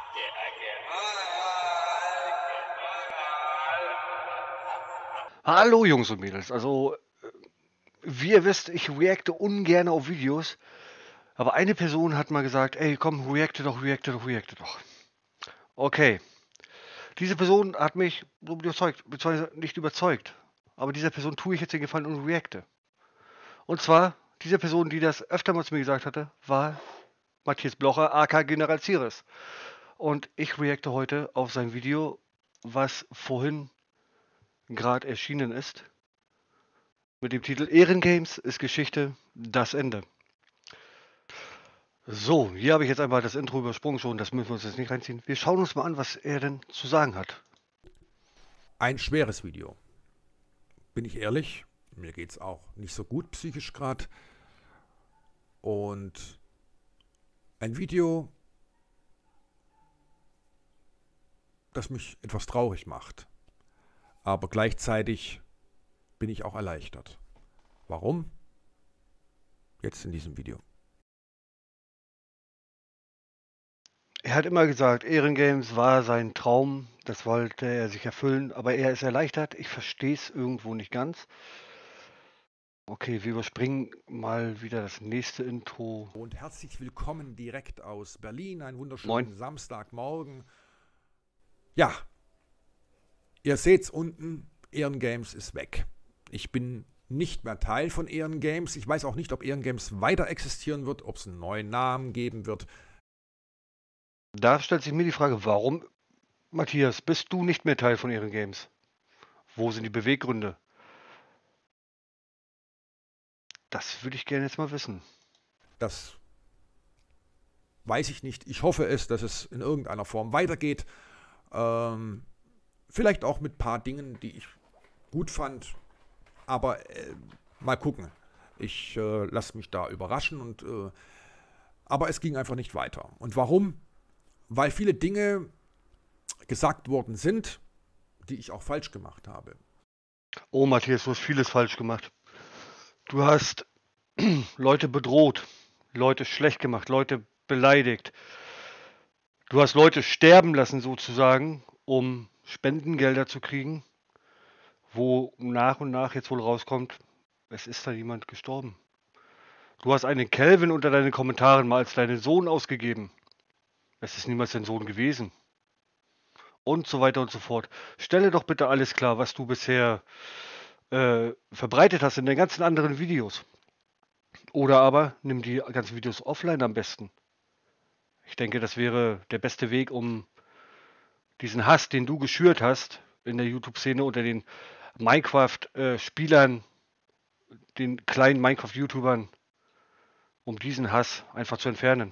Hallo Jungs und Mädels, also wie ihr wisst, ich reacte ungern auf Videos, aber eine Person hat mal gesagt, ey komm, reacte doch, reacte doch, reacte doch. Okay, diese Person hat mich so überzeugt, beziehungsweise nicht überzeugt, aber dieser Person tue ich jetzt den Gefallen und reacte. Und zwar, diese Person, die das öfter mal zu mir gesagt hatte, war Matthias Blocher, aka General Zieres. Und ich reacte heute auf sein Video, was vorhin gerade erschienen ist, mit dem Titel Ehrengames ist Geschichte, das Ende. So, hier habe ich jetzt einmal das Intro übersprungen schon, das müssen wir uns jetzt nicht reinziehen. Wir schauen uns mal an, was er denn zu sagen hat. Ein schweres Video. Bin ich ehrlich, mir geht es auch nicht so gut psychisch gerade. Und ein Video, das mich etwas traurig macht. Aber gleichzeitig bin ich auch erleichtert. Warum? Jetzt in diesem Video. Er hat immer gesagt, Ehrengames war sein Traum, das wollte er sich erfüllen, aber er ist erleichtert. Ich verstehe es irgendwo nicht ganz. Okay, wir überspringen mal wieder das nächste Intro. Und herzlich willkommen direkt aus Berlin, einen wunderschönen Moin. Samstagmorgen. Ja, ihr seht's unten, Ehrengames ist weg. Ich bin nicht mehr Teil von Ehrengames. Ich weiß auch nicht, ob Ehrengames weiter existieren wird, ob es einen neuen Namen geben wird. Da stellt sich mir die Frage, warum, Matthias, bist du nicht mehr Teil von Ehrengames? Wo sind die Beweggründe? Das würde ich gerne jetzt mal wissen. Das weiß ich nicht. Ich hoffe es, dass es in irgendeiner Form weitergeht. Vielleicht auch mit ein paar Dingen, die ich gut fand. Aber mal gucken. Ich lasse mich da überraschen. Aber es ging einfach nicht weiter. Und warum? Weil viele Dinge gesagt worden sind, die ich auch falsch gemacht habe. Oh, Matthias, du hast vieles falsch gemacht. Du hast Leute bedroht, Leute schlecht gemacht, Leute beleidigt. Du hast Leute sterben lassen sozusagen, um Spendengelder zu kriegen, wo nach und nach jetzt wohl rauskommt, es ist da jemand gestorben. Du hast einen Kelvin unter deinen Kommentaren mal als deinen Sohn ausgegeben. Es ist niemals dein Sohn gewesen. Und so weiter und so fort. Stelle doch bitte alles klar, was du bisher verbreitet hast in den ganzen anderen Videos. Oder aber nimm die ganzen Videos offline am besten. Ich denke, das wäre der beste Weg, um diesen Hass, den du geschürt hast in der YouTube-Szene unter den Minecraft-Spielern, den kleinen Minecraft-YouTubern, um diesen Hass einfach zu entfernen.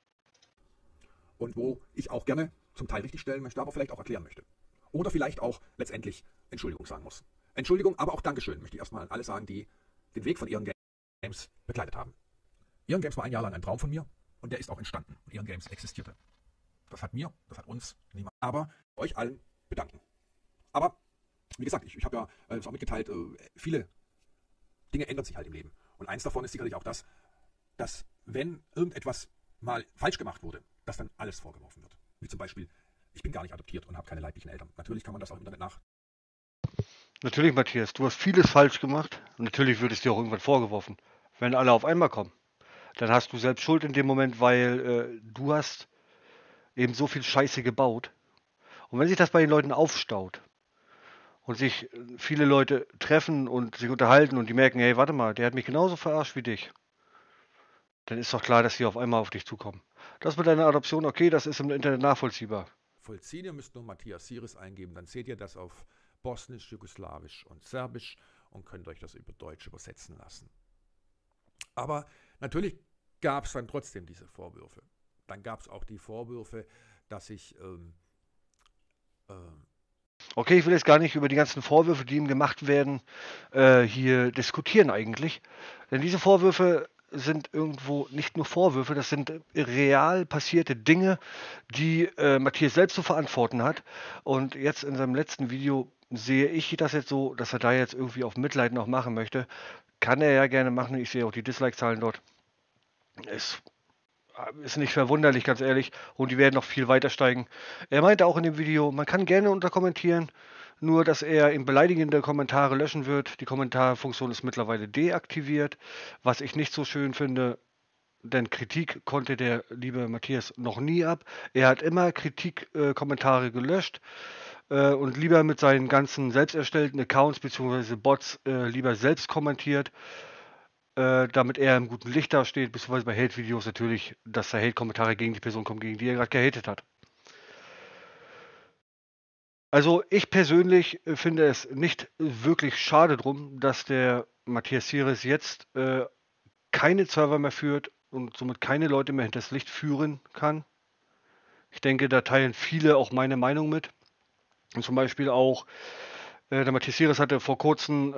Und wo ich auch gerne zum Teil richtig stellen möchte, aber vielleicht auch erklären möchte. Oder vielleicht auch letztendlich Entschuldigung sagen muss. Entschuldigung, aber auch Dankeschön möchte ich erstmal an alle sagen, die den Weg von Ehrengames begleitet haben. Ehrengames war ein Jahr lang ein Traum von mir und der ist auch entstanden. Und Ehrengames existierte. Das hat uns niemand. Aber euch allen bedanken. Aber, wie gesagt, ich habe ja es auch mitgeteilt, viele Dinge ändern sich halt im Leben. Und eins davon ist sicherlich auch das, dass wenn irgendetwas mal falsch gemacht wurde, dass dann alles vorgeworfen wird. Wie zum Beispiel, ich bin gar nicht adoptiert und habe keine leiblichen Eltern. Natürlich kann man das auch im Internet nach. Natürlich, Matthias, du hast vieles falsch gemacht und natürlich wird es dir auch irgendwann vorgeworfen. Wenn alle auf einmal kommen, dann hast du selbst Schuld in dem Moment, weil du hast eben so viel Scheiße gebaut. Und wenn sich das bei den Leuten aufstaut und sich viele Leute treffen und sich unterhalten und die merken, hey, warte mal, der hat mich genauso verarscht wie dich, dann ist doch klar, dass die auf einmal auf dich zukommen. Das mit deiner Adoption, okay, das ist im Internet nachvollziehbar. Vollziehen, ihr müsst nur Matthias Zieres eingeben, dann seht ihr das auf Bosnisch, Jugoslawisch und Serbisch und könnt euch das über Deutsch übersetzen lassen. Aber natürlich gab es dann trotzdem diese Vorwürfe. Dann gab es auch die Vorwürfe, dass ich Okay, ich will jetzt gar nicht über die ganzen Vorwürfe, die ihm gemacht werden, hier diskutieren eigentlich. Denn diese Vorwürfe sind irgendwo nicht nur Vorwürfe, das sind real passierte Dinge, die Matthias selbst zu verantworten hat. Und jetzt in seinem letzten Video sehe ich das jetzt so, dass er da jetzt irgendwie auf Mitleid noch machen möchte. Kann er ja gerne machen. Ich sehe auch die Dislike-Zahlen dort. Es ist nicht verwunderlich, ganz ehrlich. Und die werden noch viel weiter steigen. Er meinte auch in dem Video, man kann gerne unterkommentieren, nur dass er in beleidigende Kommentare löschen wird. Die Kommentarfunktion ist mittlerweile deaktiviert, was ich nicht so schön finde, denn Kritik konnte der liebe Matthias noch nie ab. Er hat immer Kritikkommentare gelöscht und lieber mit seinen ganzen selbst erstellten Accounts bzw. Bots lieber selbst kommentiert, damit er im guten Licht dasteht, beziehungsweise bei Hate-Videos natürlich, dass da Hate-Kommentare gegen die Person kommen, gegen die er gerade gehatet hat. Also ich persönlich finde es nicht wirklich schade drum, dass der Matthias Sires jetzt keine Server mehr führt und somit keine Leute mehr hinters Licht führen kann. Ich denke, da teilen viele auch meine Meinung mit. Und zum Beispiel auch, der Matthias Sires hatte vor kurzem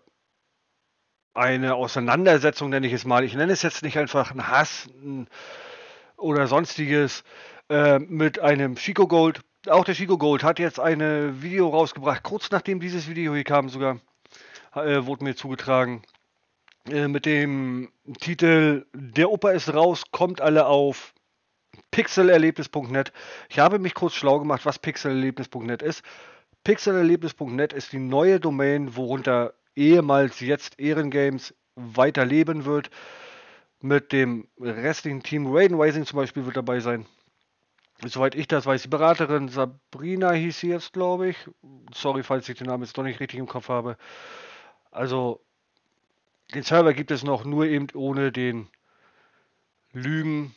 eine Auseinandersetzung, nenne ich es mal. Ich nenne es jetzt nicht einfach ein Hass oder sonstiges mit einem Chico Gold. Auch der Chico Gold hat jetzt ein Video rausgebracht, kurz nachdem dieses Video hier kam sogar, wurde mir zugetragen, mit dem Titel Der Opa ist raus, kommt alle auf pixelerlebnis.net. Ich habe mich kurz schlau gemacht, was pixelerlebnis.net ist. Pixelerlebnis.net ist die neue Domain, worunter ehemals jetzt Ehrengames weiterleben wird. Mit dem restlichen Team. Raiden Rising zum Beispiel wird dabei sein. Soweit ich das weiß, die Beraterin Sabrina hieß sie jetzt, glaube ich. Sorry, falls ich den Namen jetzt doch nicht richtig im Kopf habe. Also, den Server gibt es noch, nur eben ohne den Lügenbaron,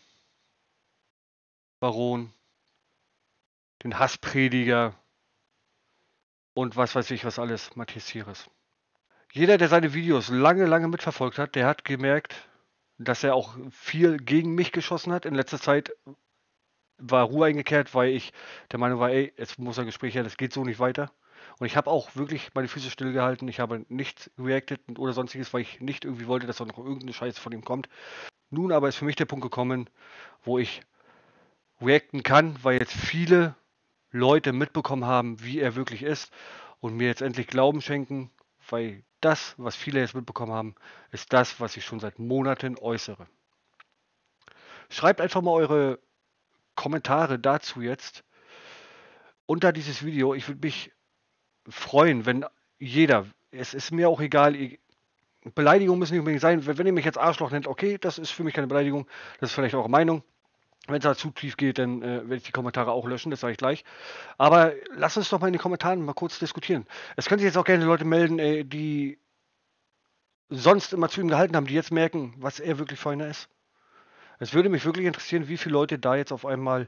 den Hassprediger und was weiß ich was alles, Matthias Sires. Jeder, der seine Videos lange mitverfolgt hat, der hat gemerkt, dass er auch viel gegen mich geschossen hat. In letzter Zeit war Ruhe eingekehrt, weil ich der Meinung war, ey, jetzt muss ein Gespräch her, das geht so nicht weiter. Und ich habe auch wirklich meine Füße stillgehalten. Ich habe nicht reacted oder sonstiges, weil ich nicht irgendwie wollte, dass auch noch irgendeine Scheiße von ihm kommt. Nun aber ist für mich der Punkt gekommen, wo ich reacten kann, weil jetzt viele Leute mitbekommen haben, wie er wirklich ist und mir jetzt endlich Glauben schenken, weil das, was viele jetzt mitbekommen haben, ist das, was ich schon seit Monaten äußere. Schreibt einfach mal eure Kommentare dazu jetzt unter dieses Video. Ich würde mich freuen, wenn jeder, es ist mir auch egal, Beleidigungen müssen nicht unbedingt sein. Wenn ihr mich jetzt Arschloch nennt, okay, das ist für mich keine Beleidigung, das ist vielleicht eure Meinung. Wenn es da zu tief geht, dann werde ich die Kommentare auch löschen, das sage ich gleich. Aber lasst uns doch mal in den Kommentaren mal kurz diskutieren. Es können sich jetzt auch gerne Leute melden, die sonst immer zu ihm gehalten haben, die jetzt merken, was er wirklich für einer ist. Es würde mich wirklich interessieren, wie viele Leute da jetzt auf einmal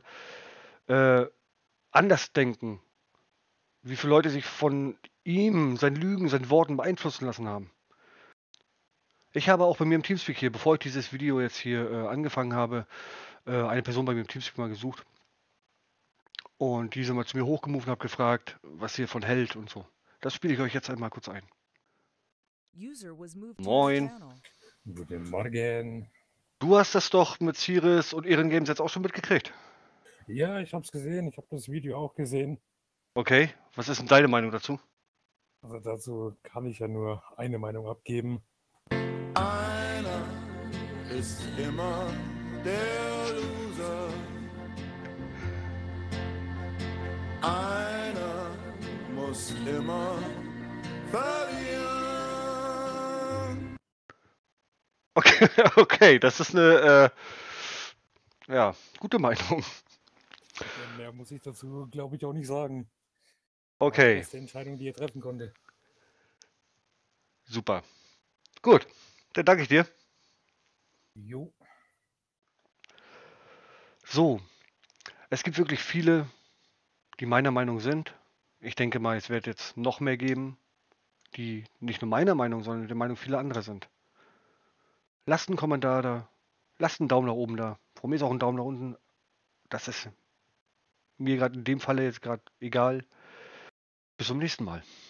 anders denken. Wie viele Leute sich von ihm, seinen Lügen, seinen Worten beeinflussen lassen haben. Ich habe auch bei mir im Teamspeak hier, bevor ich dieses Video jetzt hier angefangen habe, eine Person bei mir im Teamspeak mal gesucht. Und diese mal zu mir hochgemoved und habe gefragt, was sie davon hält und so. Das spiele ich euch jetzt einmal kurz ein. Moin. Guten Morgen. Du hast das doch mit Sires und Ehrengames jetzt auch schon mitgekriegt. Ja, ich habe es gesehen. Ich habe das Video auch gesehen. Okay, was ist denn deine Meinung dazu? Also dazu kann ich ja nur eine Meinung abgeben. Einer ist immer der Loser. Einer muss immer verlieren. Okay, okay, das ist eine ja, gute Meinung. Mehr muss ich dazu, glaube ich, auch nicht sagen. Okay. Das ist die Entscheidung, die er treffen konnte. Super. Gut, dann danke ich dir. Jo. So, es gibt wirklich viele, die meiner Meinung sind. Ich denke mal, es wird jetzt noch mehr geben, die nicht nur meiner Meinung, sondern der Meinung vieler anderer sind. Lasst einen Kommentar da, lasst einen Daumen nach oben da. Von mir ist auch ein Daumen nach unten. Das ist mir gerade in dem Falle jetzt gerade egal. Bis zum nächsten Mal.